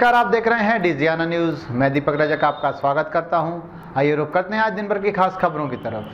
नमस्कार, आप देख रहे हैं डिजियाना न्यूज। मैं दीपक रजक आपका स्वागत करता हूं। आइए रुक करते हैं आज दिन भर की खास खबरों की तरफ।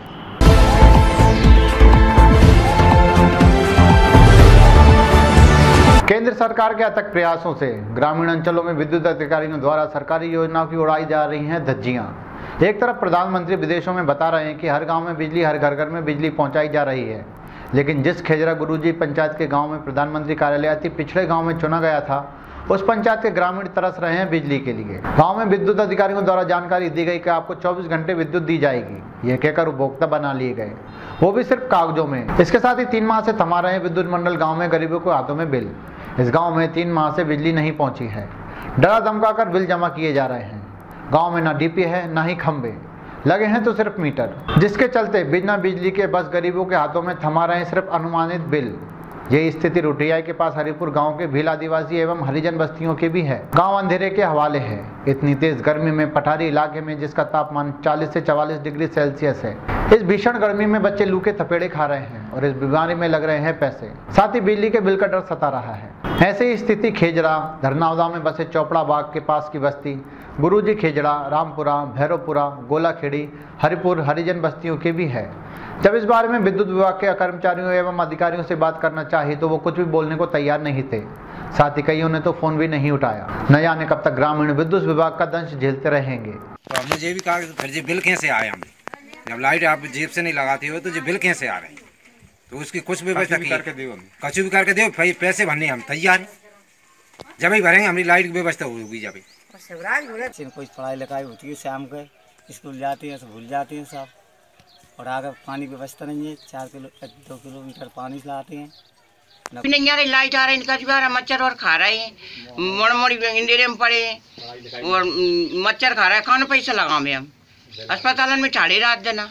केंद्र सरकार के अथक प्रयासों से ग्रामीण अंचलों में विद्युत अधिकारियों द्वारा सरकारी योजनाओं की उड़ाई जा रही हैं धज्जियां। एक तरफ प्रधानमंत्री विदेशों में बता रहे हैं कि हर गांव में बिजली, हर घर घर में बिजली पहुंचाई जा रही है, लेकिन जिस खेजरा गुरुजी पंचायत के गांव में प्रधानमंत्री कार्यालय अति पिछड़े गांव में चुना गया था, उस पंचायत के ग्रामीण तरस रहे हैं बिजली के लिए। गांव में विद्युत अधिकारियों द्वारा जानकारी दी गई कि आपको 24 घंटे विद्युत दी जाएगी, यह कहकर उपभोक्ता बना लिए गए, वो भी सिर्फ कागजों में। इसके साथ ही 3 माह से थमा रहे हैं विद्युत मंडल गाँव में गरीबों के हाथों में बिल। इस गाँव में 3 माह से बिजली नहीं पहुंची है, डरा धमका कर बिल जमा किए जा रहे हैं। गाँव में ना डीपी है, ना ही खंभे लगे हैं, तो सिर्फ मीटर, जिसके चलते बिना बिजली के बस गरीबों के हाथों में थमा रहे हैं सिर्फ अनुमानित बिल। यही स्थिति रुटिया के पास हरिपुर गांव के भील आदिवासी एवं हरिजन बस्तियों के भी है। गांव अंधेरे के हवाले है। इतनी तेज गर्मी में पठारी इलाके में जिसका तापमान 40 से 44 डिग्री सेल्सियस है, इस भीषण गर्मी में बच्चे लू के थपेड़े खा रहे हैं और इस बीमारी में लग रहे हैं पैसे, साथ ही बिजली के बिल का डर सता रहा है। ऐसी स्थिति खेजड़ा धरनावदा में बसे चौपड़ा बाग के पास की बस्ती गुरुजी खेजड़ा, रामपुरा, भैरवपुरा, गोलाखेड़ी, हरिपुर हरिजन बस्तियों के भी है। जब इस बारे में विद्युत विभाग के कर्मचारियों एवं अधिकारियों से बात करना चाहिए तो वो कुछ भी बोलने को तैयार नहीं थे। साथ ही कईयों ने तो फोन भी नहीं उठाया। न जाने कब तक ग्रामीण विद्युत विभाग का दंश झेलते रहेंगे। तो हमने ये भी कहा फिर जी बिल कैसे आए, हमें जब लाइट आप जेब से नहीं लगाते हो तो जो बिल कैसे आ रहे हैं, तो उसकी कुछ व्यवस्था करके दो, कछु भी करके दो, पैसे भरने हम तैयार हैं। जब ही भरेंगे हमारी लाइट की व्यवस्था होगी। जब कुछ पढ़ाई लिखाई होती है, शाम के स्कूल जाती है तो भूल जाती हैं सब, और आगे पानी की व्यवस्था नहीं है। 2 किलोमीटर पानी लाते हैं, नहीं आ रही लाइट आ रही, इनका मच्छर और खा रहे हैं, मोड़ी इंडेरे में पड़े और मच्छर खा रहा है। कौन पैसा लगावे हम अस्पताल में ठाड़े रात देना,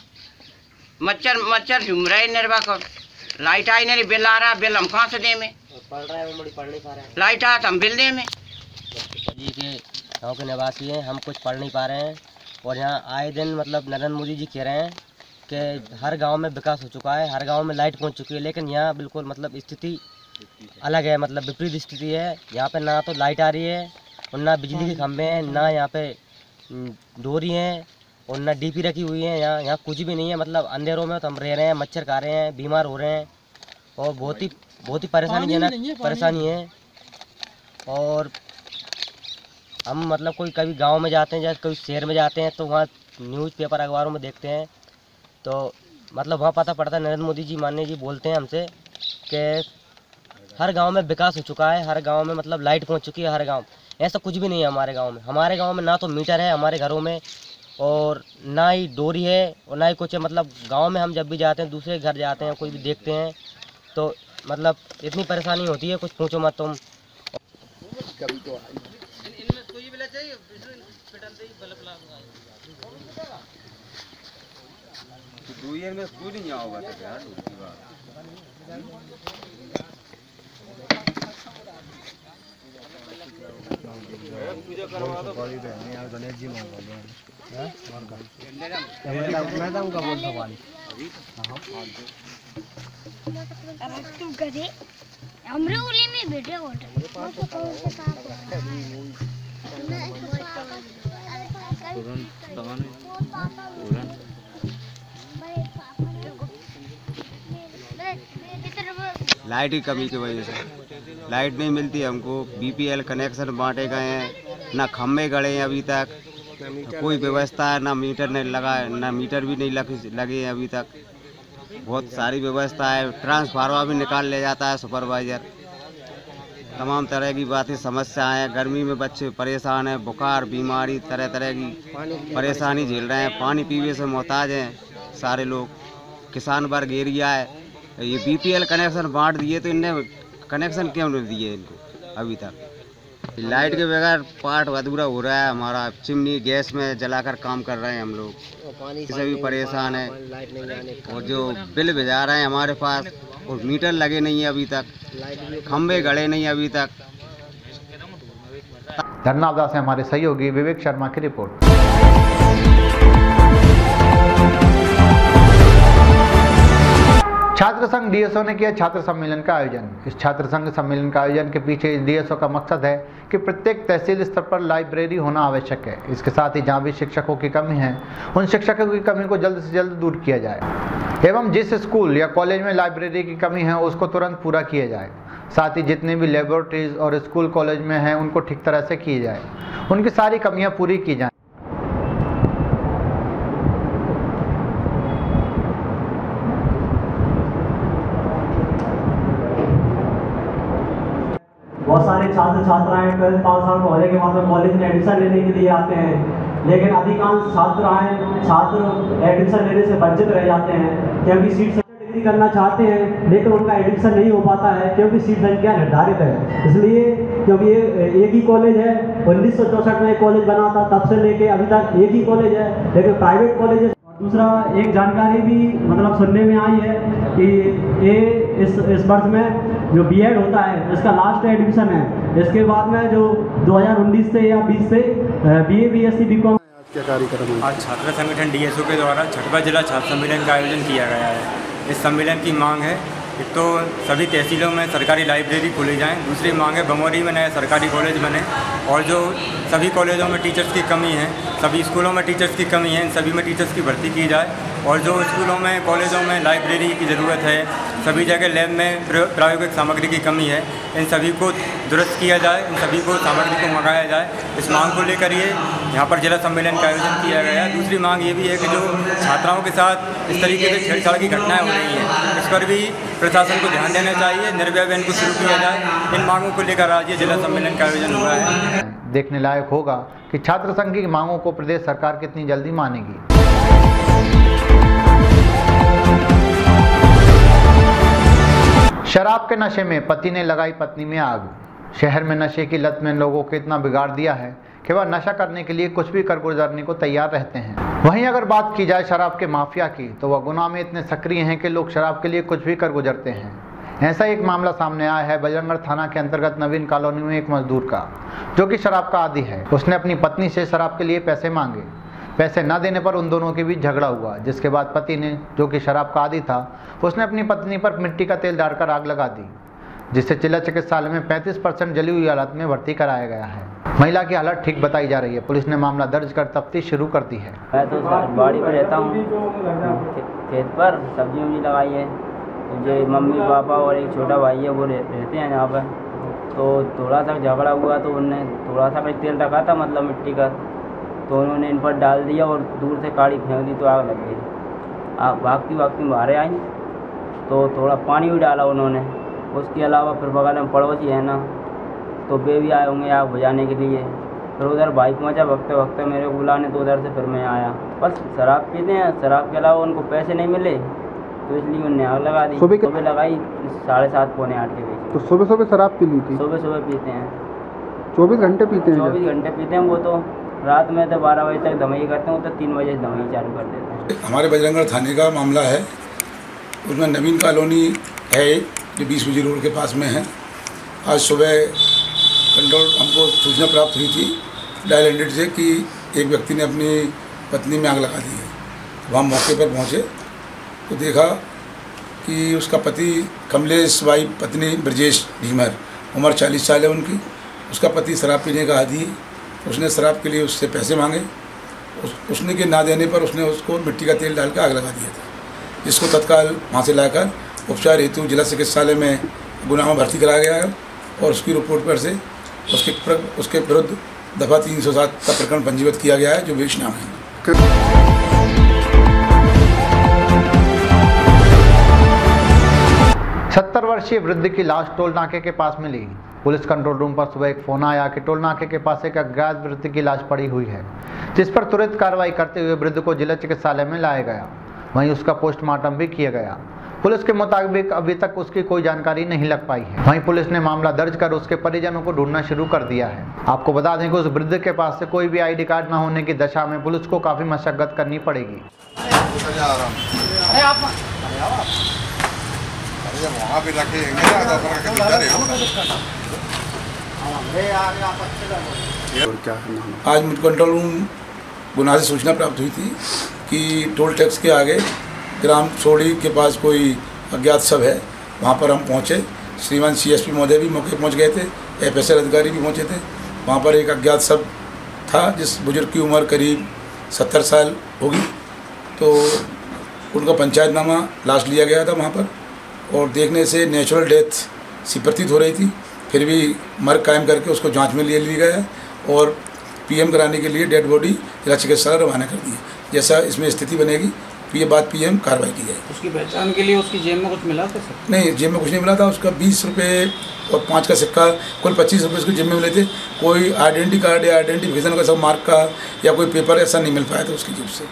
मच्छर झूम रहे निर्वाह कर। लाइट आई नहीं, बिल आ रहा, बिल हम कहाँ से दे में, लाइट आ तो हम बिल दे में। जी के गाँव के निवासी हैं, हम कुछ पढ़ नहीं पा रहे हैं, और यहाँ आए दिन मतलब नरेंद्र मोदी जी कह रहे हैं कि हर गांव में विकास हो चुका है, हर गांव में लाइट पहुंच चुकी है, लेकिन यहाँ बिल्कुल मतलब स्थिति अलग है, मतलब विपरीत स्थिति है। यहाँ पे ना तो लाइट आ रही है और ना बिजली के खंभे हैं, ना यहाँ पे डोरी हैं और ना डीपी रखी हुई है। यहाँ कुछ भी नहीं है, मतलब अंधेरों में तो हम रह रहे हैं, मच्छर खा रहे हैं, बीमार हो रहे हैं और बहुत ही परेशानीजनक परेशानी है। और हम मतलब कोई कभी गांव में जाते हैं, जैसे कोई शहर में जाते हैं तो वहाँ न्यूज़पेपर अखबारों में देखते हैं तो मतलब वहाँ पता पड़ता है, नरेंद्र मोदी जी माननीय जी बोलते हैं हमसे कि हर गांव में विकास हो चुका है, हर गांव में मतलब लाइट पहुंच चुकी है। हर गांव ऐसा कुछ भी नहीं है हमारे गांव में। हमारे गांव में ना तो मीटर है हमारे घरों में, और ना ही डोरी है और ना ही कुछ है। मतलब गाँव में हम जब भी जाते हैं, दूसरे घर जाते हैं, कोई भी देखते हैं तो मतलब इतनी परेशानी होती है, कुछ पूछो मत तुम। में स्कूल ही होगा तो यार पूजा करवा दो। गणेश जी अमरोली में बैठे होटल लाइट की कमी की वजह से लाइट नहीं मिलती हमको। बीपीएल कनेक्शन बांटे गए हैं, ना खम्भे गड़े हैं अभी तक, कोई व्यवस्था है, ना मीटर नहीं लगा, ना मीटर भी नहीं लगे हैं अभी तक। बहुत सारी व्यवस्था है, ट्रांसफार्मर भी निकाल ले जाता है सुपरवाइजर। तमाम तरह की बातें समस्याएं हैं। गर्मी में बच्चे परेशान हैं, बुखार बीमारी तरह तरह की परेशानी झेल रहे हैं। पानी पीने से मोहताज हैं सारे लोग। किसान वर्ग एरिया है, ये बीपीएल कनेक्शन बांट दिए तो इनने कनेक्शन क्यों नहीं दिए इनको अभी तक। लाइट के बगैर पार्ट अधूरा हो रहा है हमारा। चिमनी गैस में जलाकर काम कर रहे हैं हम लोग, इससे भी परेशान है। और जो बिल भेजा रहे हैं हमारे पास, और मीटर लगे नहीं है अभी तक, खंभे गड़े नहीं अभी तक। धरनावदा से हमारे सहयोगी विवेक शर्मा की रिपोर्ट। छात्र संघ डीएसओ ने किया छात्र सम्मेलन का आयोजन। इस छात्र संघ सम्मेलन का आयोजन के पीछे डीएसओ का मकसद है कि प्रत्येक तहसील स्तर पर लाइब्रेरी होना आवश्यक है। इसके साथ ही जहां भी शिक्षकों की कमी है उन शिक्षकों की कमी को जल्द से जल्द दूर किया जाए एवं जिस स्कूल या कॉलेज में लाइब्रेरी की कमी है उसको तुरंत पूरा किया जाए। साथ ही जितने भी लेबोरेटरीज और स्कूल कॉलेज में हैं उनको ठीक तरह से किए जाए, उनकी सारी कमियाँ पूरी की जाए। बहुत सारे छात्र छात्राएं 12 पास आउट होने के बाद में कॉलेज में एडमिशन लेने के लिए आते हैं, लेकिन अधिकांश छात्र एडमिशन लेने से वंचित रह जाते हैं क्योंकि सीट संख्या डिग्री करना चाहते हैं लेकिन उनका एडमिशन नहीं हो पाता है क्योंकि सीट संख्या निर्धारित है। इसलिए क्योंकि एक ही कॉलेज है, 1964 में एक कॉलेज बना था, तब से लेके अभी तक एक ही कॉलेज है, लेकिन प्राइवेट कॉलेज है। दूसरा एक जानकारी भी मतलब सुनने में आई है कि ये इस वर्ष में जो बीएड होता है इसका लास्ट एडमिशन है, इसके बाद में जो 2019 से या 20 से बीए बीएससी बीकॉम। क्या कार्यक्रम है? आज छात्र संगठन डीएसओ के द्वारा 6वां जिला छात्र सम्मेलन का आयोजन किया गया है। इस सम्मेलन की मांग है एक तो सभी तहसीलों में सरकारी लाइब्रेरी खोली जाएं, दूसरी मांग है बमौरी में नए सरकारी कॉलेज बने और जो सभी कॉलेजों में टीचर्स की कमी है, सभी स्कूलों में टीचर्स की कमी है, इन सभी में टीचर्स की भर्ती की जाए और जो स्कूलों में कॉलेजों में लाइब्रेरी की ज़रूरत है, सभी जगह लैब में प्रायोगिक सामग्री की कमी है, इन सभी को दुरुस्त किया जाए, इन सभी को सामग्री को मंगाया जाए। इस मांग को लेकर ये यहाँ पर जिला सम्मेलन का आयोजन किया गया है। दूसरी मांग ये भी है कि जो छात्राओं के साथ इस तरीके से छेड़छाड़ की घटनाएं हो रही हैं, इस पर भी प्रशासन को ध्यान देना चाहिए, निर्भया बहन को शुरू किया जाए। इन मांगों को लेकर आज ये जिला सम्मेलन का आयोजन हुआ है। देखने लायक होगा कि छात्र संघ की मांगों को प्रदेश सरकार कितनी जल्दी मानेगी। शराब के नशे में पति ने लगाई पत्नी में आग। शहर में नशे की लत में लोगों को इतना बिगाड़ दिया है कि वह नशा करने के लिए कुछ भी कर गुजरने को तैयार रहते हैं। वहीं अगर बात की जाए शराब के माफिया की तो वह गुनाह में इतने सक्रिय हैं कि लोग शराब के लिए कुछ भी कर गुजरते हैं। ऐसा एक मामला सामने आया है बजरंगगढ़ थाना के अंतर्गत नवीन कॉलोनी में एक मजदूर का, जो कि शराब का आदी है। उसने अपनी पत्नी से शराब के लिए पैसे मांगे। पैसे न देने पर उन दोनों के बीच झगड़ा हुआ, जिसके बाद पति ने, जो कि शराब का आदी था, उसने अपनी पत्नी पर मिट्टी का तेल डालकर आग लगा दी, जिससे जिला चिकित्सालय में 35% जली हुई हालत में भर्ती कराया गया है। महिला की हालत ठीक बताई जा रही है। पुलिस ने मामला दर्ज कर तफ्तीश शुरू कर दी है। मैं तो बाड़ी पर रहता हूँ, खेत पर सब्जी उब्जी लगाई है। जो मम्मी पापा और एक छोटा भाई है वो रहते हैं यहाँ पर। तो थोड़ा सा झगड़ा हुआ तो उनने थोड़ा सा तेल रखा था, मतलब मिट्टी का, तो उन्होंने इन पर डाल दिया और दूर से काड़ी फेंक दी तो आग लग गई। आग भागती बाहर आई तो थोड़ा पानी भी डाला उन्होंने। उसके अलावा फिर बगल में पड़ोसी है ना, तो वे भी आए होंगे आग बुझाने के लिए। फिर उधर भाई पहुंचा वक्त मेरे को बुलाने, तो उधर से फिर मैं आया। बस शराब पीते हैं, शराब के अलावा उनको पैसे नहीं मिले तो इसलिए उन्होंने आग लगा दी। सुबह लगाई 7:30 पौने 8 के बीच। तो सुबह शराब पी ली थी? सुबह पीते हैं। 24 घंटे पीते हैं? 24 घंटे पीते हैं। वो तो रात में तो 12 बजे तक धमई करते हैं, तो 3 बजे धमई चालू कर देते हैं। हमारे बजरंगगढ़ थाने का मामला है, उसमें नवीन कॉलोनी है जो 20 बजे रोड के पास में है। आज सुबह कंट्रोल हमको सूचना प्राप्त हुई थी डायल 100 से कि एक व्यक्ति ने अपनी पत्नी में आग लगा दी है। वहाँ मौके पर पहुँचे तो देखा कि उसका पति कमलेश भाई, पत्नी ब्रजेश ढीमर, उम्र 40 साल है उनकी। उसका पति शराब पीने का आदी है। उसने शराब के लिए उससे पैसे मांगे, उसने के ना देने पर उसने उसको मिट्टी का तेल डाल कर आग लगा दिया था, जिसको तत्काल वहाँ से लाकर उपचार हेतु जिला चिकित्सालय में गुनाह में भर्ती कराया गया है और उसकी रिपोर्ट पर से उसके विरुद्ध दफ़ा 307 का प्रकरण पंजीबद्ध किया गया है, जो बेश नाम है। 70 वर्षीय वृद्ध की लाश टोल नाके के पास मिली। पुलिस कंट्रोल रूम पर सुबह एक फोन आया कि टोल नाके के पास एक अज्ञात वृद्ध की लाश पड़ी हुई है, जिस पर तुरंत कार्रवाई करते हुए वृद्ध को जिला चिकित्सालय में लाया गया। वहीं उसका पोस्टमार्टम भी किया गया। पुलिस के मुताबिक अभी तक उसकी कोई जानकारी नहीं लग पाई है। वहीं पुलिस ने मामला दर्ज कर उसके परिजनों को ढूंढना शुरू कर दिया है। आपको बता दें कि उस वृद्ध के पास से कोई भी ID कार्ड न होने की दशा में पुलिस को काफी मशक्कत करनी पड़ेगी। आज कंट्रोल रूम गुनाह से सूचना प्राप्त हुई थी कि टोल टैक्स के आगे ग्राम सोड़ी के पास कोई अज्ञात सब है, वहाँ पर हम पहुँचे। श्रीमान CSP महोदय भी मौके पहुँच गए थे, FSL अधिकारी भी पहुँचे थे। वहाँ पर एक अज्ञात सब था जिस बुजुर्ग की उम्र करीब 70 साल होगी, तो उनका पंचायतनामा लास्ट लिया गया था वहाँ पर, और देखने से नेचुरल डेथ सी प्रतीत हो रही थी। फिर भी मर्ग कायम करके उसको जांच में ले लिया गया और PM कराने के लिए डेड बॉडी जिला चिकित्सालय रवाना कर दी है। जैसा इसमें स्थिति बनेगी तो ये बात PM कार्रवाई की जाएगी। उसकी पहचान के लिए उसकी जेब में कुछ मिला था सर? नहीं, जेब में कुछ नहीं मिला था। उसका 20 रुपये और 5 का सिक्का, कुल 25 रुपये उसके जेब में मिले थे। कोई आइडेंटिटी कार्ड या आइडेंटिफिकेशन का सब मार्क का या कोई पेपर ऐसा नहीं मिल पाया था उसकी जेब से।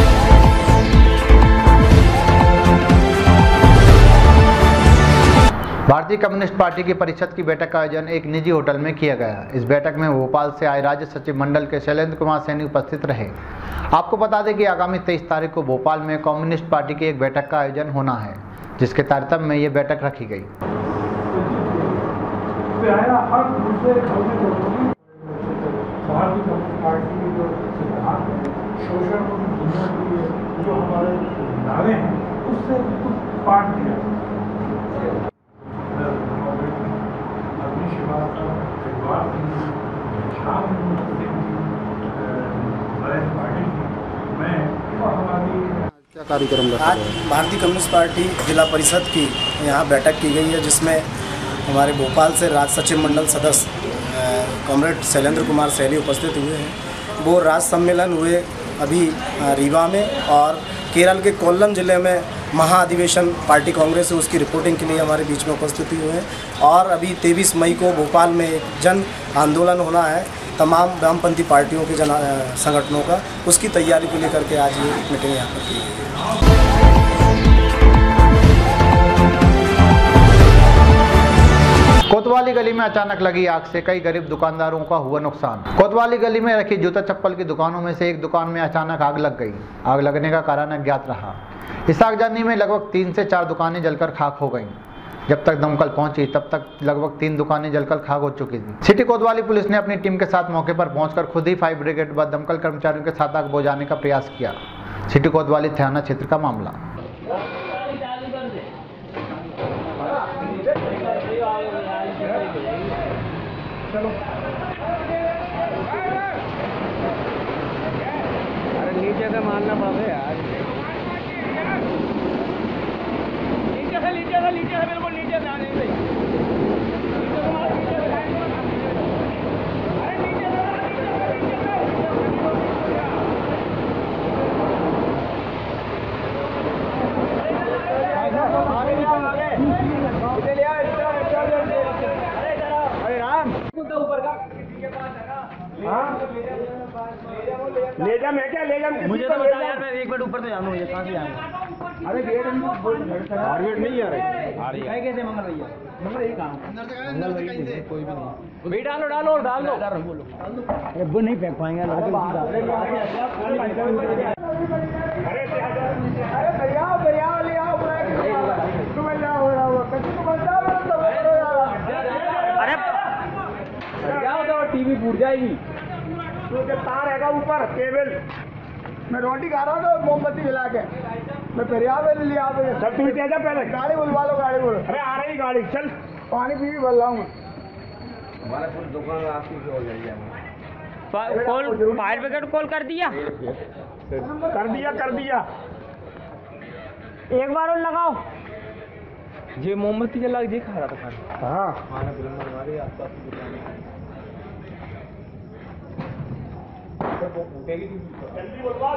भारतीय कम्युनिस्ट पार्टी की परिषद की बैठक का आयोजन एक निजी होटल में किया गया। इस बैठक में भोपाल से आए राज्य सचिव मंडल के शैलेंद्र कुमार सैनी उपस्थित रहे। आपको बता दें कि आगामी 23 तारीख को भोपाल में कम्युनिस्ट पार्टी की एक बैठक का आयोजन होना है, जिसके तारतम्य में ये बैठक रखी गई। क्या कार्यक्रम रखा आज भारतीय कम्युनिस्ट पार्टी जिला परिषद की यहाँ बैठक की गई है, जिसमें हमारे भोपाल से राज्य सचिव मंडल सदस्य कॉमरेड शैलेंद्र कुमार सैनी उपस्थित हुए हैं। वो राज्य सम्मेलन हुए अभी रीवा में, और केरल के कोल्लम जिले में महाअधिवेशन पार्टी कांग्रेस है, उसकी रिपोर्टिंग के लिए हमारे बीच में उपस्थित हुए हैं। और अभी 23 मई को भोपाल में एक जन आंदोलन होना है तमाम वामपंथी पार्टियों के संगठनों का, उसकी तैयारी को लेकर के आज ये मीटिंग यहाँ पर की गई है। कोतवाली गली में अचानक लगी आग से कई गरीब दुकानदारों का हुआ नुकसान। कोतवाली गली में रखी जूता चप्पल की दुकानों में से एक दुकान में अचानक आग लग गई। आग लगने का कारण अज्ञात रहा। इस आगजनी में लगभग 3 से 4 दुकानें जलकर खाक हो गईं। जब तक दमकल पहुंची तब तक लगभग 3 दुकानें जलकर खाक हो चुकी थी। सिटी कोतवाली पुलिस ने अपनी टीम के साथ मौके पर पहुंचकर खुद ही फायर ब्रिगेड व दमकल कर्मचारियों के साथ आग बुझाने का प्रयास किया। सिटी कोतवाली थाना क्षेत्र का मामला। अरे नीचे से मारना पड़े यार, नीचे से बिल्कुल नीचे से आने से। ले जा, मैं क्या ले जा, मुझे तो बता यार, मैं एक बार ऊपर तो जानू, ये कहाँ से आएंगे? अरे गेट नहीं आ रही है कैसे मंगल भैया? मंगल यही कहाँ मंगल भैया कोई भी नहीं। भी डालो डालो डाल दो, अरे वो नहीं फेंक पाएंगे। अरे भैया ले आओ, अरे क्या होता है, टीवी फूट जाएगी। तो तार हैगा ऊपर केबल, मैं रोटी खा रहा हूँ तो मोमबत्ती जला के मैं फरियाद ले आ गए। सब तू जा पहले, गाड़ी बुलवा लो, गाड़ी बोलो। अरे आ रही गाड़ी, चल पानी पी भी बोल रहा हूँ। हमारा पूरी दुकान आपकी हो जाएगी। कॉल फायर ब्रिगेड कॉल कर दिया, कर दिया। एक बार और लगाओ। ये मोमबत्ती जला के खा रहा था। हाँ जल्दी बोलवा।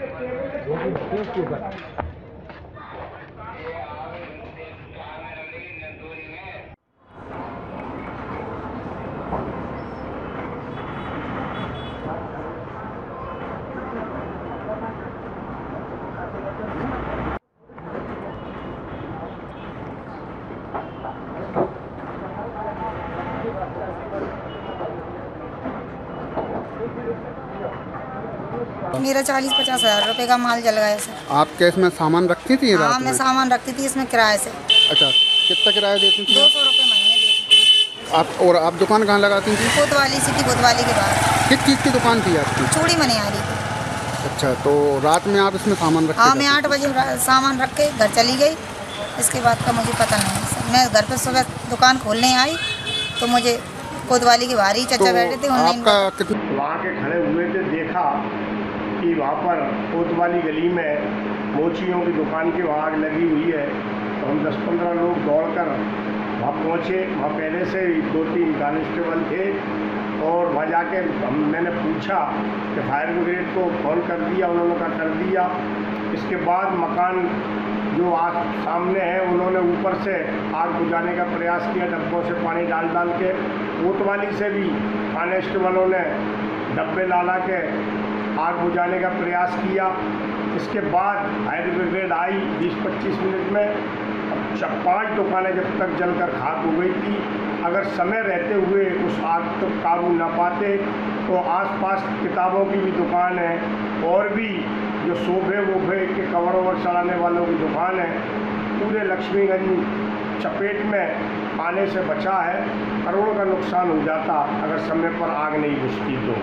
मेरा 40-50 हज़ार रुपये का माल जल गया सर। आप क्या इसमें सामान रखती थी? हाँ, मैं सामान रखती थी इसमें किराए से। अच्छा, कितना किराया देती थी? 200 रुपये महीने देती थी। आप दुकान कहाँ लगाती थी? कोतवाली, सिटी कोतवाली के बाद। किस चीज़ की दुकान थी आपकी? चूड़ी मनिहारी थी। अच्छा, तो रात में आप इसमें सामान रखते? हाँ, मैं 8 बजे सामान रख के घर चली गई, इसके बाद का मुझे पता नहीं है सर। मैं घर पर सुबह दुकान खोलने आई तो मुझे कोतवाली के बाहर ही चचा बैठे थे। वहाँ के खड़े हुए थे, देखा कि वहाँ पर कोतवाली गली में मोचियों की दुकान की वहाँ आग लगी हुई है। तो हम 10-15 लोग दौड़कर वहाँ पहुँचे। वहाँ पहले से 2-3 कांस्टेबल थे और वहाँ जाके मैंने पूछा कि फायर ब्रिगेड को फ़ोन कर दिया, उन्होंने कहा कर दिया। इसके बाद मकान जो आग सामने है उन्होंने ऊपर से आग बुझाने का प्रयास किया, डब्बों से पानी डाल के। कोतवाली से भी कांस्टेबलों ने डब्बे ला के आग बुझाने का प्रयास किया। इसके बाद फायर ब्रिगेड आई 20-25 मिनट में। 5 दुकानें जब तक जलकर खाक हो गई थी। अगर समय रहते हुए उस आग तक काबू न पाते तो आसपास किताबों की भी दुकान है और भी जो सोफे वोफे के कवर ओवर चढ़ाने वालों की दुकान है, पूरे लक्ष्मीगंज चपेट में आने से बचा है। करोड़ों का नुकसान हो जाता अगर समय पर आग नहीं बुझती तो।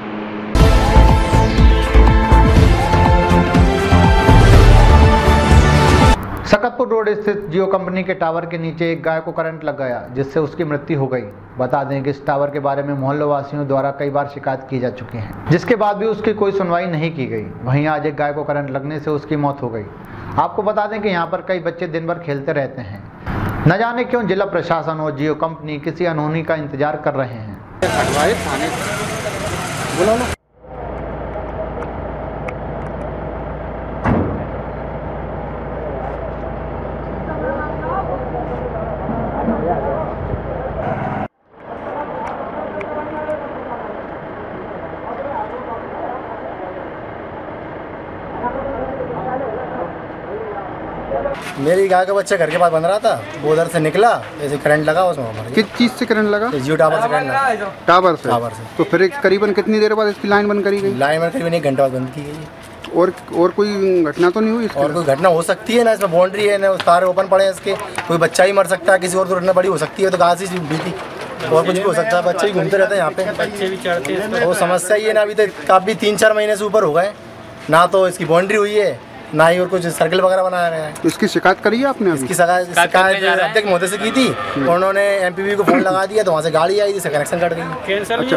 सकतपुर रोड स्थित जियो कंपनी के टावर के नीचे एक गाय को करंट लग गया, जिससे उसकी मृत्यु हो गई। बता दें कि इस टावर के बारे में मोहल्ला वासियों द्वारा कई बार शिकायत की जा चुकी है, जिसके बाद भी उसकी कोई सुनवाई नहीं की गई। वहीं आज एक गाय को करंट लगने से उसकी मौत हो गई। आपको बता दें कि यहाँ पर कई बच्चे दिन भर खेलते रहते हैं। न जाने क्यों जिला प्रशासन और जियो कंपनी किसी अनहोनी का इंतजार कर रहे हैं। मेरी गाय का बच्चा घर के पास बन रहा था, वो उधर से निकला, ऐसे करंट लगा, उसमें मर गया। किस चीज़ से करंट लगा? जियो टावर से करंट लगा। टावर से। तो फिर करीबन कितनी देर बाद इसकी लाइन बंद करी गई? लाइन करीबन 1 घंटे बाद बंद की गई। और कोई घटना तो नहीं हुई? और कोई घटना हो सकती है ना, इसमें बाउंड्री है ना, तार ओपन पड़े हैं इसके, कोई बच्चा ही मर सकता है, किसी और दुर्घटना बड़ी हो सकती है। तो घास ही बीती और कुछ भी हो सकता है। बच्चे ही घूमते रहते हैं यहाँ पे, बच्चे भी चढ़ते हैं। वो समस्या ये ना, अभी तक काफ़ी 3-4 महीने से ऊपर हो गए ना, तो इसकी बाउंड्री हुई है ना ही और कुछ सर्कल वगैरह बनाया गया है। इसकी शिकायत करी है आपने? इसकी शिकायत अध्यक्ष महोदय से की थी, उन्होंने एमपीवी को फोन लगा दिया तो वहाँ से गाड़ी आई, जिससे कनेक्शन कट गई।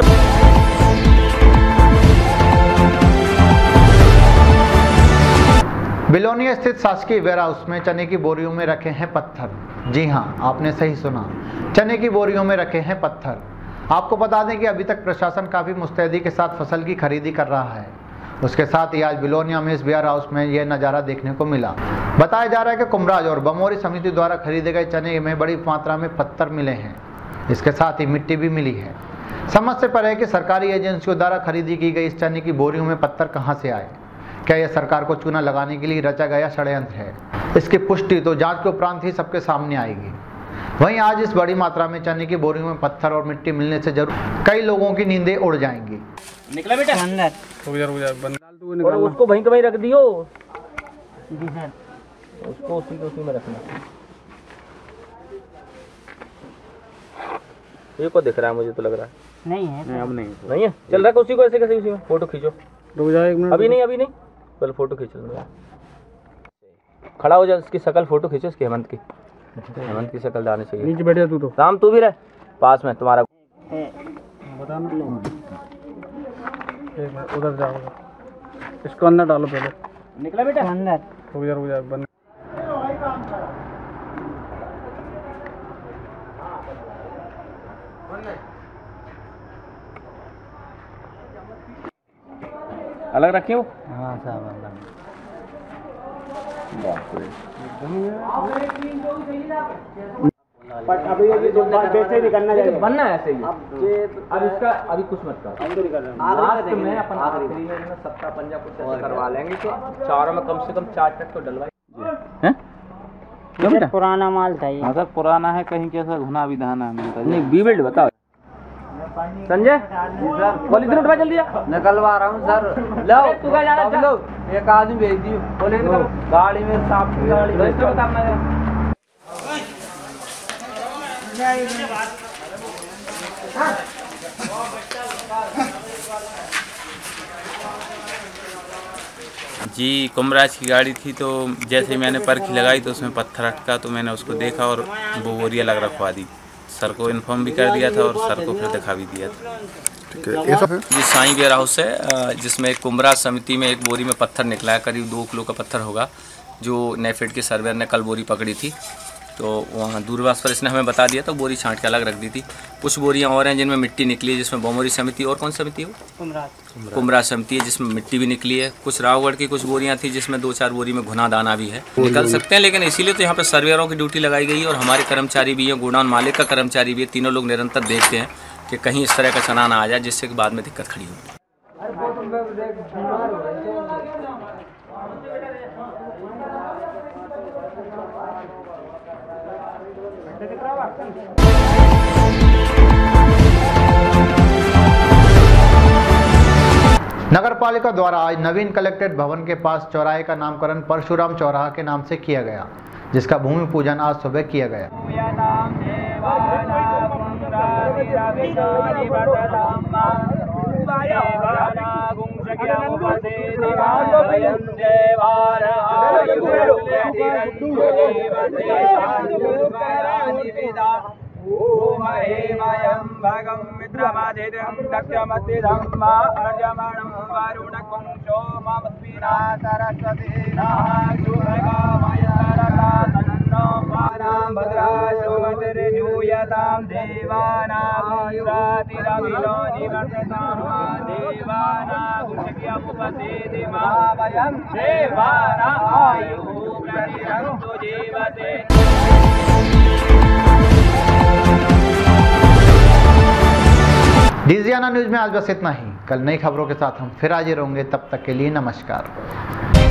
बिलोनिया स्थित शासकीय वेयर हाउस में चने की बोरियों में रखे हैं पत्थर। जी हां, आपने सही सुना, चने की बोरियों में रखे हैं पत्थर। आपको बता दें कि अभी तक प्रशासन काफ़ी मुस्तैदी के साथ फसल की खरीदी कर रहा है। उसके साथ ही आज बिलोनिया में इस वेयर हाउस में यह नज़ारा देखने को मिला। बताया जा रहा है कि कुमराज और बमोरी समिति द्वारा खरीदे गए चने में बड़ी मात्रा में पत्थर मिले हैं। इसके साथ ही मिट्टी भी मिली है। समझ से परे है कि सरकारी एजेंसियों द्वारा खरीदी की गई इस चने की बोरियों में पत्थर कहां से आए। क्या यह सरकार को चूना लगाने के लिए रचा गया षड्यंत्र है? इसकी पुष्टि तो जांच के उपरांत ही सबके सामने आएगी। वहीं आज इस बड़ी मात्रा में चने की बोरियों में पत्थर और मिट्टी मिलने से जरूर कई लोगों की नींदें उड़ जाएंगी। निकला बेटा अंदर, और उसको वहीं कहीं रख दियो जी सर, उसको उसी में रखना। ये को दिख रहा है, मुझे तो लग रहा है नहीं है। अब नहीं है। चल रखो उसी को, ऐसे कैसे उसी में फोटो खींचो। रुक जाओ 1 मिनट। अभी नहीं पहले फोटो खींच लो। खड़ा हो जा, उसकी शक्ल फोटो खींचो, इसकी हेमंत की शक्ल आनी चाहिए। नीचे बैठ जा तू तो। राम तू भी रह पास में, तुम्हारा बता ना। उधर जाओ, इसको अंदर डालो पहले। निकला बेटा अंदर। रुक जा बंद। अलग रखे हो? हाँ साहब अलग। अभी ये जो वैसे ही करना चाहिए, बनना है ऐसे ही। अब इसका अभी कुछ मत कर, लास्ट में अपन आखिरी में सप्ताह पंजा कुछ ऐसा करवा लेंगे कि चारों में कम से कम 4 ट्रक तो डलवाए। क्यों बेटा? पुराना माल था ये। हाँ सर पुराना है, कहीं कैसा घुना विधान है मिलता है। नहीं बी बिल्ड बताओ। संजय पॉलीथीन उठवा जल्दी। निकलवा रहा हूँ सर। लो तू क्या जाना लो, एक आदमी भेज दियो गाड़ी में, साफ गाड़ी जी कुमराज की गाड़ी थी, तो जैसे मैंने परखी लगाई तो उसमें पत्थर अटका, तो मैंने उसको देखा और वो बोरिया लग रखवा दी। सर को इन्फॉर्म भी कर दिया था और सर को फिर दिखा भी दिया था। ये साईं वेयर हाउस है, जिसमें एक कुमराज समिति में एक बोरी में पत्थर निकला है, करीब 2 किलो का पत्थर होगा, जो नेफेड के सर्वेयर ने कल बोरी पकड़ी थी। तो वहाँ दूरभाष पर इसने हमें बता दिया, तो बोरी छांट के अलग रख दी थी। कुछ बोरियाँ और हैं जिनमें मिट्टी निकली है, जिसमें बमोरी समिति और कौन समिति है वो कुमराज समिति है, जिसमें मिट्टी भी निकली है। कुछ रावगढ़ की कुछ बोरियाँ थी जिसमें 2-4 बोरी में घुना दाना भी है, निकल सकते हैं। लेकिन इसीलिए तो यहाँ पर सर्वेयरों की ड्यूटी लगाई गई है और हमारे कर्मचारी भी हैं, गोडाउन मालिक का कर्मचारी भी है। तीनों लोग निरंतर देखते हैं कि कहीं इस तरह का चना ना आ जाए जिससे बाद में दिक्कत खड़ी हो। नगर पालिका द्वारा आज नवीन कलेक्ट्रेट भवन के पास चौराहे का नामकरण परशुराम चौराहा के नाम से किया गया, जिसका भूमि पूजन आज सुबह किया गया। ओम हेमयं भगं मित्रमादितं दक्षमतिदं मा अर्जमणं वरुणकं सोममस्मिना सरस्वती नाजुरगामयरकातन्नो पानां भद्रा सोमतिर्जूयतां देवानागुरातिरविनो निवर्ततां देवानागुष्यमुपसेति महाभयं देवानायुः प्रतिरन्तु जीवते। डीजियाना न्यूज में आज बस इतना ही। कल नई खबरों के साथ हम फिर हाजिर होंगे, तब तक के लिए नमस्कार।